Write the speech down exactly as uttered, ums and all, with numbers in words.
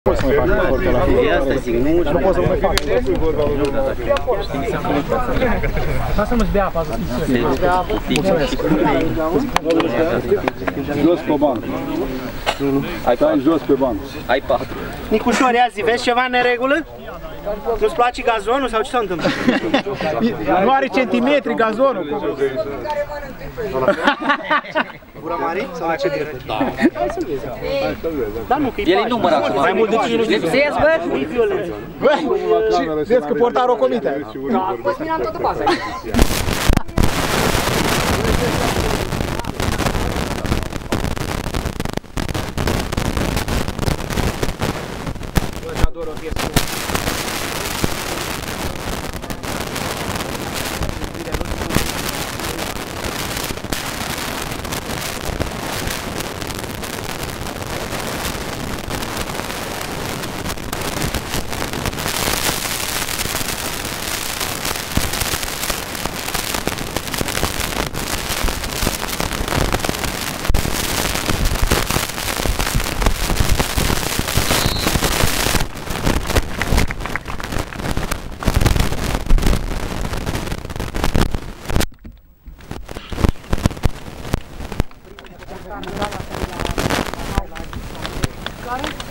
pot să mai fac efortul ăla. Asta zic, nu? Nu pot să mai fac. Lasă mă-ți bea apă, Jos pe banc. Stai jos pe banc. Ai patru. Nicușor, ia zi, vezi ceva în neregulă? Nu-ți place gazonul sau ce s-a întâmplat? nu are centimetri gazonul. Gura mare? Sau la ce direct? Da. Hai să-l vezi. Da, nu, că-i El e numărat acum. mai mult de cinci. Lipsesc, bă? Nu-i violență. Băi, vezi că portarul o comite. Da, poți mina în toată baza. Care?